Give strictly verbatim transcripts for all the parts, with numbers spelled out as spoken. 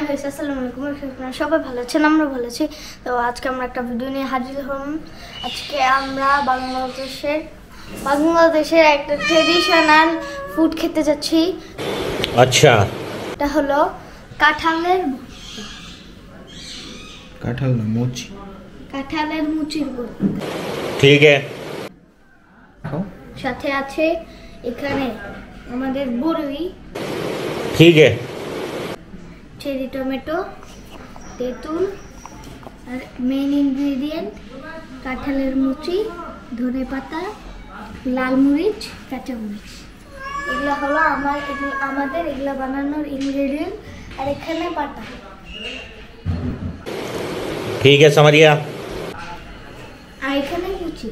হয়েছে। আসসালামু আলাইকুম, আপনারা সবাই ভালো আছেন, আমরা ভালো আছি। তো আজকে আমরা একটা ভিডিও নিয়ে হাজির হলাম। আজকে আমরা বাংলাদেশের বাংলাদেশের একটা ট্রেডিশনাল ফুড খেতে যাচ্ছি। আচ্ছা, এটা হলো কাঁঠালের কাঁঠাল না মুচি, কাঁঠালের মুচির ভর্তা। ঠিক আছে। সাথে আছে এখানে আমাদের বড়ি, ঠিক আছে, চেরি টমেটো, তেঁতুল, আর মেইন ইনগ্রেডিয়েন্ট কাঁঠালের মুচি, ধনে পাতা, লাল মরিচ, কাঁচা মরিচ। এগুলো হলো আমার এগুলো আমাদের এগুলো বানানোর ইনগ্রেডিয়েন্ট। আর এখানে পাতা। ঠিক আছে, समझ गया। আর এখানে মুচি।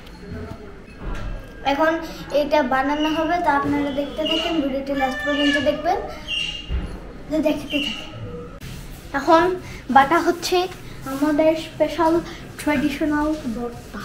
এখন এটা বানানো হবে, তা আপনারা দেখতে থাকেন, ভিডিওটি লাস্ট পর্যন্ত দেখবেন, দেখতে থাকেন। এখন বাটা হচ্ছে আমাদের স্পেশাল ট্র্যাডিশনাল ভর্তা।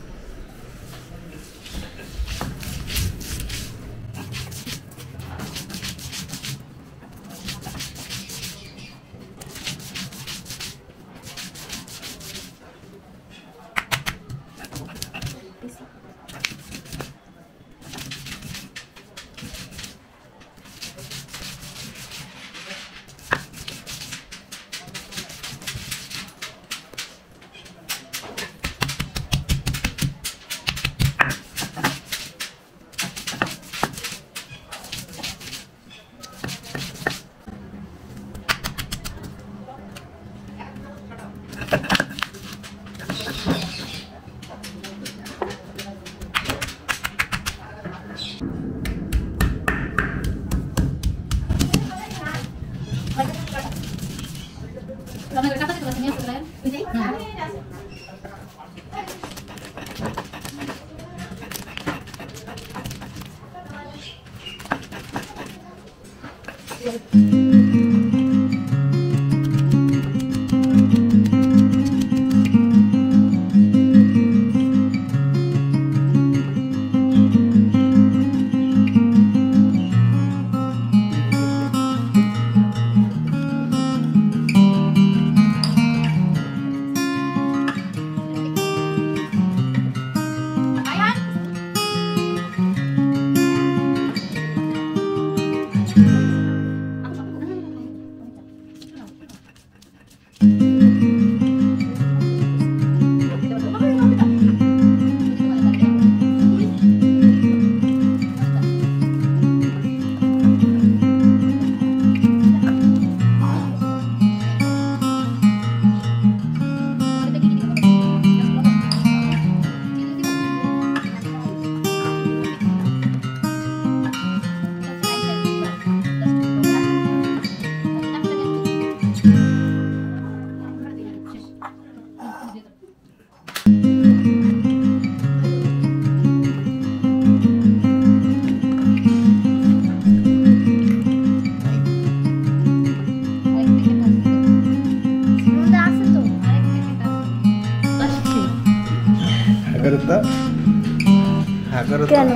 কেন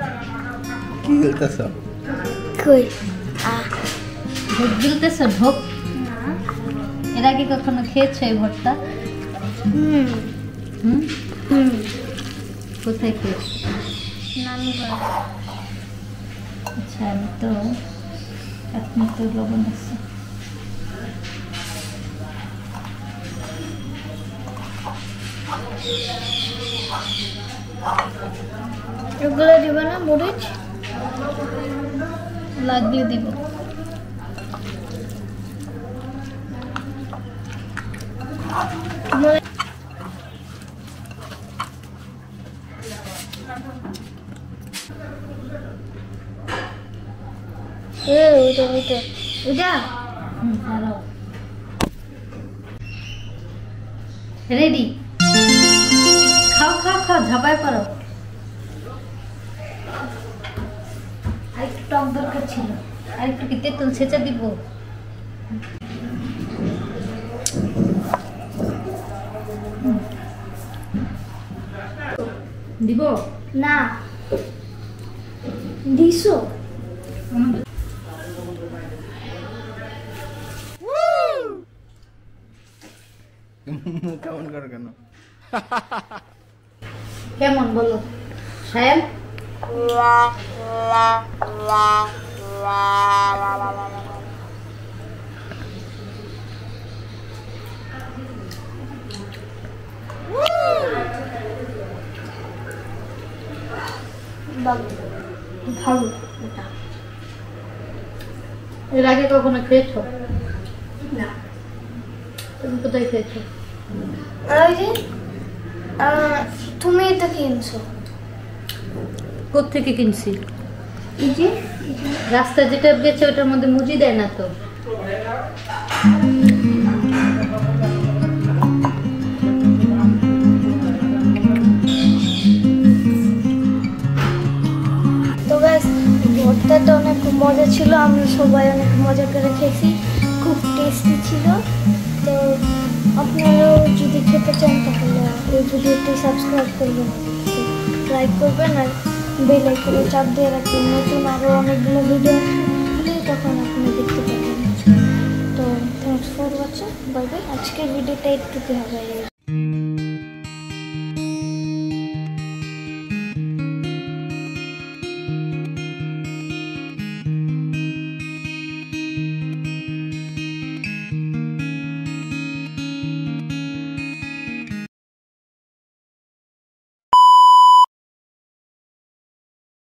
কি বলতেছ? কই ভোগ দিতেছ? ভোগ এর আগে কখনো খেয়েছো এই ভর্তা? হুম হুম হুম কোথায় খেয়েছো? নানি বাড়ি। আচ্ছা, আমি তো এখন তো লবণ আছে। এগুলো দিবে না মরিচ? লাগলে দিব। রেডি, খাও খাও খাও, ঝাপায় করো। আরেকটু টক দরকার ছিল, আরেকটু কি তেঁতুল ছেঁচা দিব? দিব না দিছো। কেমন করে কেন? কেমন বলো সাহেব? ভালো। এর আগে কখনো খেয়েছো? না। তুমি কোথায় খেয়েছো? ওই যে আহ, তুমি এটা কিনছো কোত্থেকে কিনছি? এই যে রাস্তা যেটা গেছে ওটার মধ্যে মুজি দেয় না তো। তো গাইস ভর্তাটা অনেক মজা ছিল, আমরা সবাই অনেক মজা করে খেয়েছি, খুব টেস্টি ছিল। তো আপনারাও যদি খেতে চান তাহলে এই ভিডিওটি সাবস্ক্রাইব করবেন, লাইক করবেন আর বেল আইকনে চাপ দিয়ে রাখবেন, নতুন আরও অনেকগুলো ভিডিও আসলে তখন আপনি দেখতে পাবেন। তো thanks for watching, bye bye. আজকের ভিডিওটা একটুকু হবে।